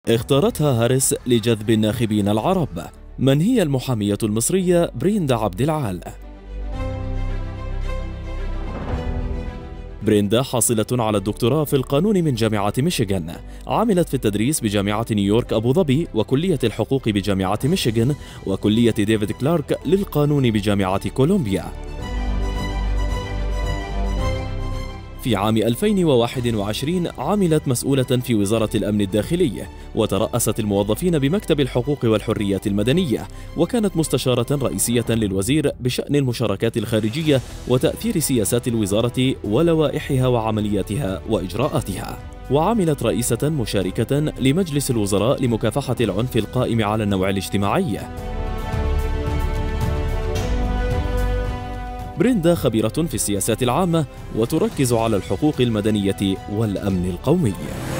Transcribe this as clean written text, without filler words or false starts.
اختارتها هاريس لجذب الناخبين العرب. من هي المحامية المصرية بريندا عبد العال؟ بريندا حاصلة على الدكتوراه في القانون من جامعة ميشيغان، عملت في التدريس بجامعة نيويورك أبو ظبي وكلية الحقوق بجامعة ميشيغان وكلية ديفيد كلارك للقانون بجامعة كولومبيا. في عام 2021 عملت مسؤولة في وزارة الأمن الداخلي، وترأست الموظفين بمكتب الحقوق والحريات المدنية، وكانت مستشارة رئيسية للوزير بشأن المشاركات الخارجية وتأثير سياسات الوزارة ولوائحها وعملياتها وإجراءاتها. وعملت رئيسة مشاركة لمجلس الوزراء لمكافحة العنف القائم على النوع الاجتماعي. بريندا خبيرة في السياسات العامة وتركز على الحقوق المدنية والأمن القومي.